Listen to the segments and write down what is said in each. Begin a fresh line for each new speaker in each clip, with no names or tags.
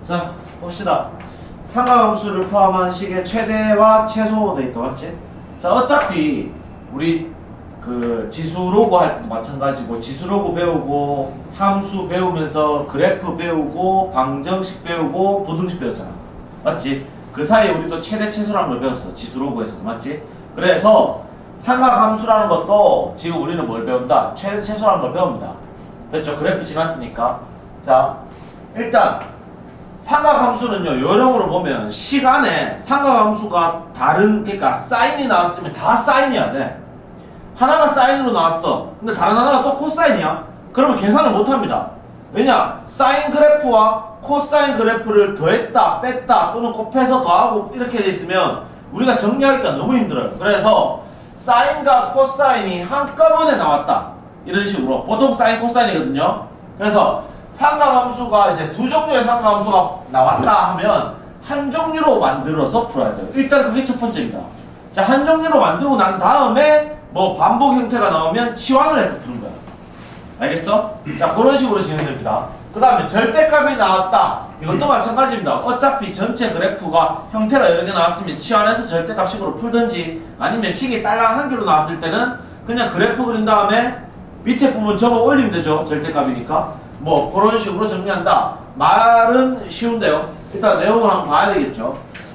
자, 봅시다. 상가함수를 포함한 식의 최대와 최소 돼 있다, 맞지? 자, 어차피 우리 그 지수로그 할 때도 마찬가지고 지수로그 배우고 함수 배우면서 그래프 배우고 방정식 배우고 부등식 배웠잖아, 맞지? 그 사이에 우리도 최대 최소라는 걸 배웠어, 지수로그에서도, 맞지? 그래서 삼각함수라는 것도 지금 우리는 뭘 배운다? 최대 최소라는 걸 배웁니다. 됐죠? 그래프 지났으니까. 자, 일단 삼각함수는요, 요령으로 보면 시간에 삼각함수가 다른, 그러니까 사인이 나왔으면 다 사인이야 돼. 하나가 사인으로 나왔어. 근데 다른 하나가 또 코사인이야. 그러면 계산을 못합니다. 왜냐? 사인 그래프와 코사인 그래프를 더했다, 뺐다, 또는 곱해서 더하고 이렇게 돼 있으면 우리가 정리하기가 너무 힘들어요. 그래서 사인과 코사인이 한꺼번에 나왔다, 이런 식으로. 보통 사인, 코사인이거든요. 그래서 삼각함수가 이제 두 종류의 삼각함수가 나왔다 하면 한 종류로 만들어서 풀어야 돼요. 일단 그게 첫 번째입니다. 자, 한 종류로 만들고 난 다음에 뭐 반복 형태가 나오면 치환을 해서 푸는 거야. 알겠어? 자, 그런 식으로 진행됩니다. 그 다음에 절대값이 나왔다. 이것도 마찬가지입니다. 어차피 전체 그래프가 형태가 여러 개 나왔으면 치환해서 절대값식으로 풀든지, 아니면 식이 딸랑 한 개로 나왔을 때는 그냥 그래프 그린 다음에 밑에 부분 접어 올리면 되죠. 절대값이니까. 뭐 그런 식으로 정리한다. 말은 쉬운데요. 일단 내용을 한번 봐야 되겠죠.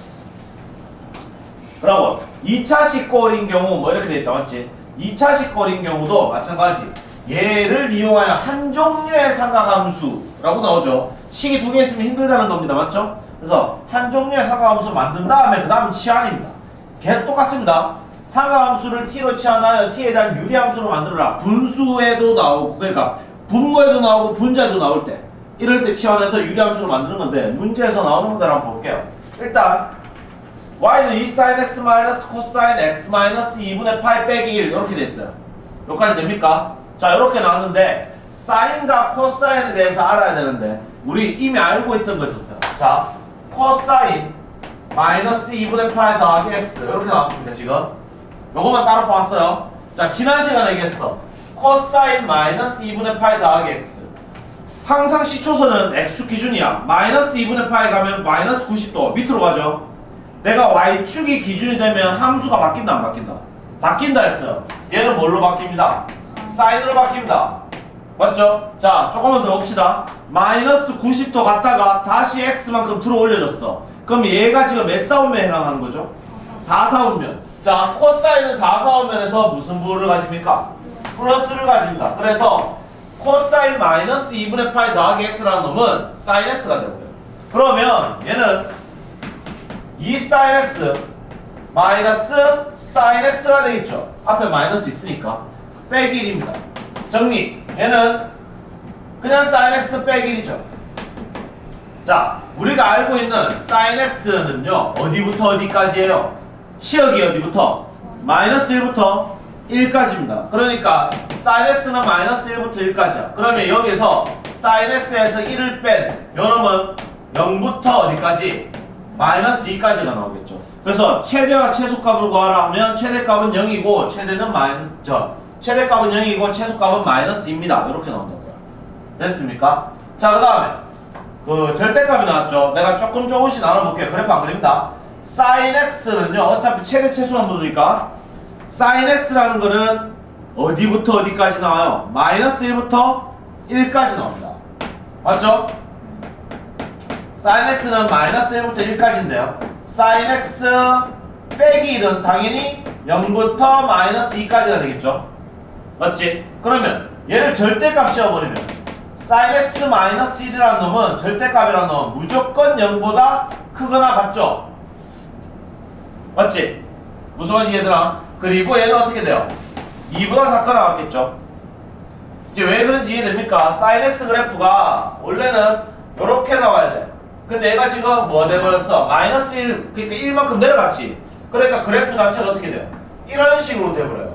그리고 2차식 꼴인 경우 뭐 이렇게 돼있다, 맞지? 2차식 꼴인 경우도 마찬가지. 얘를 이용하여 한 종류의 삼각함수라고 나오죠. 식이 두 개 있으면 힘들다는 겁니다, 맞죠? 그래서 한 종류의 삼각함수를 만든 다음에 그 다음은 치환입니다. 계속 똑같습니다. 삼각함수를 t로 치환하여 t에 대한 유리함수로 만들어라. 분수에도 나오고, 그러니까 분모에도 나오고 분자에도 나올 때, 이럴 때 치환해서 유리함수로 만드는 건데, 문제에서 나오는 것들 한번 볼게요. 일단 y는 2sin x 마이너스 코사인 x 마이너스 2분의 파이 빼기 1 이렇게 됐어요. 여기까지 됩니까? 자, 이렇게 나왔는데 사인과 코사인에 대해서 알아야 되는데 우리 이미 알고 있던 거 있었어요. 자, 코사인 마이너스 2분의 파이 더하기 x 이렇게 나왔습니다. 지금 요것만 따로 봤어요. 자, 지난 시간에 얘기했어. 코사인 마이너스 2분의 파이 더하기 x, 항상 시초선은 x축 기준이야. 마이너스 2분의 파이 가면 마이너스 90도 밑으로 가죠. 내가 y축이 기준이 되면 함수가 바뀐다, 안 바뀐다? 바뀐다 했어요. 얘는 뭘로 바뀝니다? 사인으로 바뀝니다. 맞죠? 자, 조금만 더 봅시다. 마이너스 90도 갔다가 다시 x만큼 들어 올려줬어. 그럼 얘가 지금 몇 사분면에 해당하는 거죠? 4사분면. 자, 코사인은 4사분면에서 무슨 부호를 가집니까? 플러스를 가집니다. 그래서 코사인 마이너스 2분의 파이 더하기 x라는 놈은 사인 x가 되고요. 그러면 얘는 2sin x 마이너스 sin x가 되겠죠. 앞에 마이너스 있으니까 빼기 1입니다. 정리. 얘는 그냥 sin x 빼기 1이죠. 자, 우리가 알고 있는 sin x는요 어디부터 어디까지예요? 치역이 어디부터? 마이너스 1부터 1까지입니다. 그러니까 sin x는 마이너스 1부터 1까지야. 그러면 여기서 sin x에서 1을 뺀 요놈은 0부터 어디까지? 마이너스 2까지가 나오겠죠. 그래서 최대와 최소값을 구하라 하면 최대값은 0이고 최대는 최대값은 0이고 최소값은 마이너스 2입니다. 이렇게 나온다고요. 됐습니까? 자, 그 다음에 그 절대값이 나왔죠. 내가 조금씩 나눠볼게요. 그래프 안 그립니다. sin x는요 어차피 최대 최소만 묻으니까 sin x라는 거는 어디부터 어디까지 나와요? 마이너스 1부터 1까지 나옵니다. 맞죠? sin x는 마이너스 1부터 1까지인데요. sin x 빼기 1은 당연히 0부터 마이너스 2까지가 되겠죠. 맞지? 그러면 얘를 절대값 씌워버리면 sin x 마이너스 1이라는 놈은 절대값이라는 놈은 무조건 0보다 크거나 같죠. 맞지? 무슨 말인지 얘들아? 그리고 얘는 어떻게 돼요? 2보다 작거나 같겠죠. 이제 왜 그런지 이해됩니까? sin x 그래프가 원래는 이렇게 나와야 돼. 근데 얘가 지금 뭐 돼버렸어? 마이너스 1, 그러니까 1만큼 내려갔지. 그러니까 그래프 자체가 어떻게 돼요? 이런 식으로 돼버려요.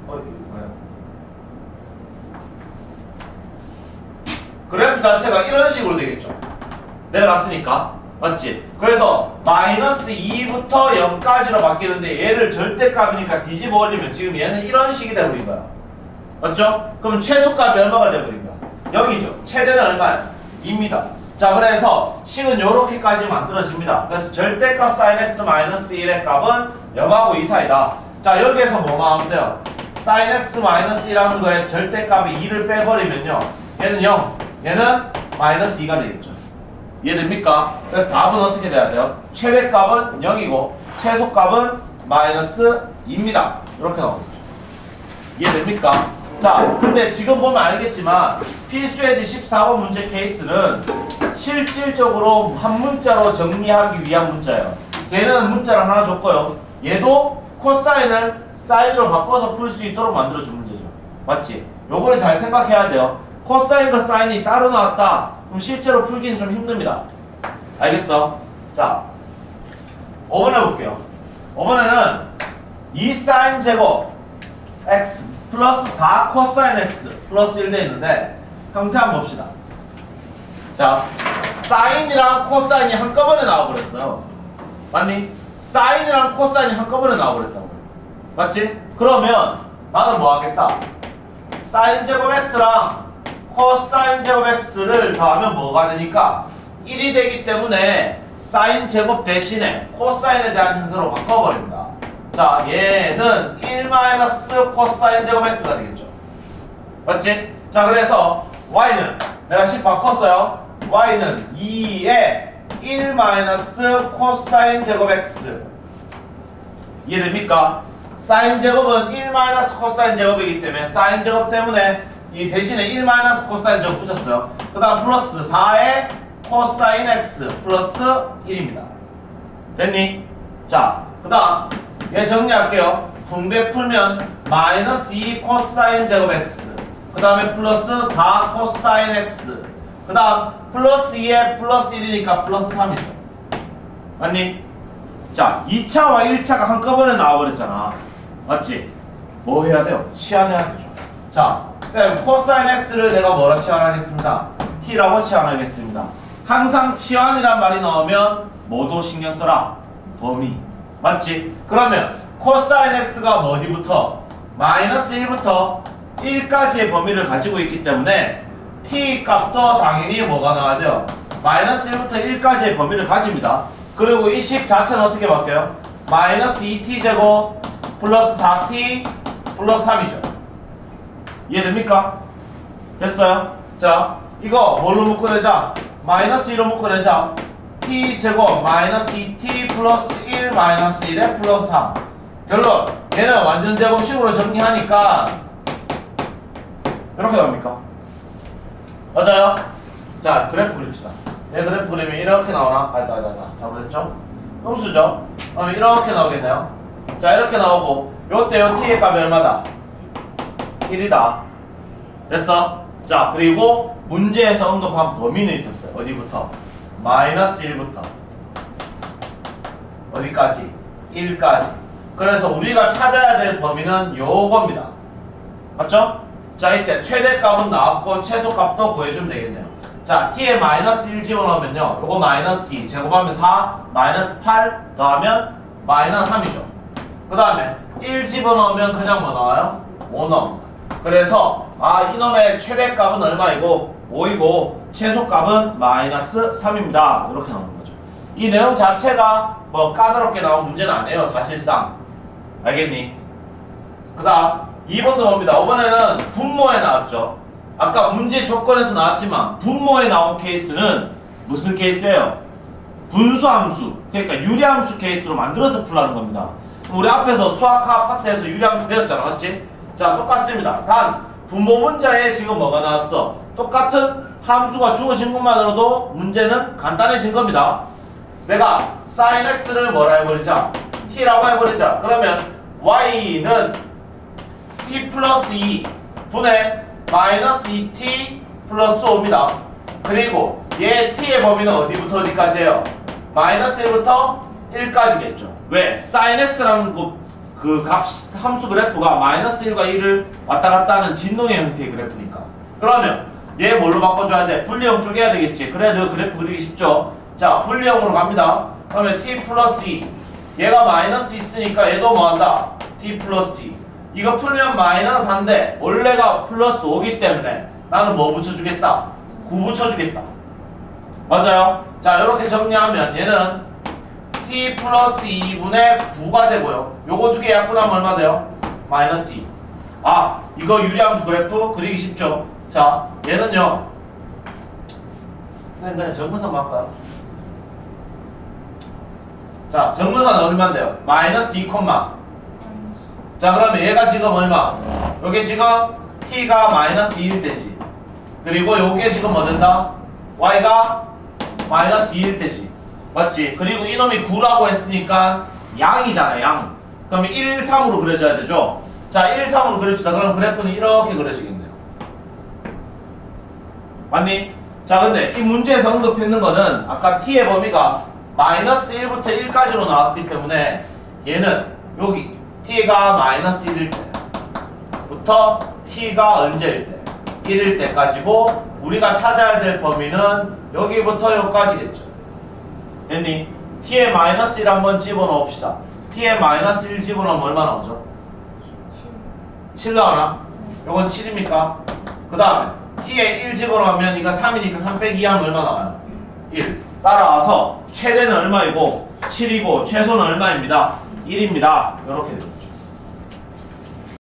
그래프 자체가 이런 식으로 되겠죠. 내려갔으니까. 맞지? 그래서 마이너스 2부터 0까지로 바뀌는데 얘를 절대값이니까 뒤집어 올리면 지금 얘는 이런 식이 돼버린 거야. 맞죠? 그럼 최소값이 얼마가 돼버린 거야? 0이죠. 최대는 얼마야? 2입니다. 자, 그래서 식은 요렇게까지 만들어집니다. 그래서 절대값 sin x 마이너스 1의 값은 0하고 2 사이다. 자, 여기에서 뭐만 하면 돼요? sin x 마이너스 1하는 거에 절대값이 2를 빼버리면요, 얘는 0, 얘는 마이너스 2가 되겠죠. 이해됩니까? 그래서 답은 어떻게 돼야 돼요? 최대값은 0이고 최소값은 마이너스 2입니다. 이렇게 나오겠죠. 이해됩니까? 자, 근데 지금 보면 알겠지만 필수예지 14번 문제 케이스는 실질적으로 한 문자로 정리하기 위한 문자예요. 얘는 문자를 하나 줬고요, 얘도 코사인을 사인으로 바꿔서 풀 수 있도록 만들어준 문제죠. 맞지? 요거를 잘 생각해야 돼요. 코사인과 사인이 따로 나왔다 그럼 실제로 풀기는 좀 힘듭니다. 알겠어? 자, 5번 해볼게요. 5번에는 2 사인 제곱 x 플러스 4 코사인 x 플러스 1 돼 있는데 형태 한번 봅시다. 자, 사인이랑 코사인이 한꺼번에 나와버렸어요. 맞니? 사인이랑 코사인이 한꺼번에 나와버렸다고. 맞지? 그러면 나는 뭐 하겠다? 사인 제곱 x랑 코사인 제곱 x를 더하면 뭐가 되니까 1이 되기 때문에 사인 제곱 대신에 코사인에 대한 형태로 바꿔버립니다. 자, 얘는 1 마이너스 코사인 제곱 x가 되겠죠. 맞지? 자, 그래서 y는 내가 10 바꿨어요. y는 2에 1 마이너스 코사인 제곱 x. 이해됩니까? 사인 제곱은 1 마이너스 코사인 제곱이기 때문에 사인 제곱 때문에 이 대신에 1 마이너스 코사인 제곱 붙였어요. 그 다음 플러스 4에 코사인 x 플러스 1입니다. 됐니? 자, 그 다음 얘 정리할게요. 분배 풀면 마이너스 2 코사인 제곱 x, 그 다음에 플러스 4 코사인 x, 그 다음 플러스 2에 플러스 1이니까 플러스 3이죠. 맞니? 자, 2차와 1차가 한꺼번에 나와버렸잖아. 맞지? 뭐 해야 돼요? 치환해야 되죠. 자, 쌤, 코사인 x를 내가 뭐라 치환하겠습니다? t라고 치환하겠습니다. 항상 치환이란 말이 나오면 뭐도 신경 써라? 범위. 맞지? 그러면 코사인 x가 어디부터? 마이너스 1부터 1까지의 범위를 가지고 있기 때문에 t 값도 당연히 뭐가 나와야 돼요? 마이너스 1부터 1까지의 범위를 가집니다. 그리고 이 식 자체는 어떻게 바뀌어요? 마이너스 2t 제곱 플러스 4t 플러스 3이죠. 이해됩니까? 됐어요? 자, 이거 뭘로 묶어내자? 마이너스 1로 묶어내자. t 제곱 마이너스 2t 플러스 1 마이너스 1에 플러스 3. 결론, 얘는 완전 제곱식으로 정리하니까 이렇게 나옵니까? 맞아요? 자, 그래프 그립시다. 얘 그래프 그리면 이렇게 나오나? 잘못했죠? 음수죠? 그러면 이렇게 나오겠네요. 자, 이렇게 나오고 요때 요 t의 값이 얼마다? 1이다. 됐어? 자, 그리고 문제에서 언급한 범위는 있었어요. 어디부터? 마이너스 1부터 어디까지? 1까지. 그래서 우리가 찾아야 될 범위는 요겁니다. 맞죠? 자, 이때 최대값은 나왔고 최소값도 구해주면 되겠네요. 자, t에 마이너스 1 집어넣으면요, 요거 마이너스 2 제곱하면 4 마이너스 8 더하면 마이너스 3이죠. 그 다음에 1 집어넣으면 그냥 뭐 나와요? 5 나옵니다. 그래서 이놈의 최대값은 얼마이고 5이고 최소값은 마이너스 3입니다. 이렇게 나오는 거죠. 이 내용 자체가 뭐 까다롭게 나온 문제는 아니에요, 사실상. 알겠니? 그 다음 2번도 봅니다. 5번에는 분모에 나왔죠. 아까 문제 조건에서 나왔지만 분모에 나온 케이스는 무슨 케이스예요? 분수함수, 그러니까 유리함수 케이스로 만들어서 풀라는 겁니다. 우리 앞에서 수학과 파트에서 유리함수 배웠잖아. 맞지? 자, 똑같습니다. 단 분모 문자에 지금 뭐가 나왔어? 똑같은 함수가 주어진 것만으로도 문제는 간단해진 겁니다. 내가 sin x를 뭐라 해버리자? t라고 해버리자. 그러면 y는 t 플러스 2 분의 마이너스 2t 플러스 5입니다. 그리고 얘 t의 범위는 어디부터 어디까지예요? 마이너스 1부터 1까지겠죠. 왜? sin x라는 그 함수 그래프가 마이너스 1과 1을 왔다 갔다 하는 진동의 형태의 그래프니까. 그러면 얘 뭘로 바꿔줘야 돼? 분리형 쪼개야 되겠지. 그래야 너 그래프 그리기 쉽죠? 자, 분리형으로 갑니다. 그러면 t 플러스 2. 얘가 마이너스 있으니까 얘도 뭐한다? t 플러스 2. 이거 풀면 마이너스 4인데 원래가 플러스 5기 때문에 나는 뭐 붙여주겠다? 9 붙여주겠다. 맞아요? 자, 이렇게 정리하면 얘는 t 플러스 2분의 9가 되고요. 요거 두 개 약분하면 얼마 돼요? 마이너스 2. 아, 이거 유리함수 그래프 그리기 쉽죠? 자, 얘는요. 선생님 그냥 정근선만 할까요? 자, 정근선 얼마인데요? 마이너스 2, 자, 그러면 얘가 지금 얼마? 요게 지금 t가 마이너스 2일 때지. 그리고 요게 지금 뭐 된다? y가 마이너스 2일 때지. 맞지? 그리고 이놈이 9라고 했으니까 양이잖아, 양. 그러면 1, 3으로 그려져야 되죠? 자, 1, 3으로 그립시다. 그럼 그래프는 이렇게 그려지겠네요. 맞니? 자, 근데 이 문제에서 언급했는 거는 아까 t의 범위가 마이너스 1부터 1까지로 나왔기 때문에 얘는 여기 t가 마이너스 1일 때부터 t가 언제일 때? 1일 때까지고 우리가 찾아야 될 범위는 여기부터 여기까지겠죠. 됐니? t의 마이너스 1 한번 집어넣읍시다. t의 마이너스 1 집어넣으면 얼마 나오죠? 7 나오나? 요건 7입니까? 그 다음에 t에 1 집어넣으면 이거 3이니까 3 빼기 2 하면 얼마 나와요? 1. 따라와서 최대는 얼마이고 7이고 최소는 얼마입니다? 1입니다. 이렇게 됩니다.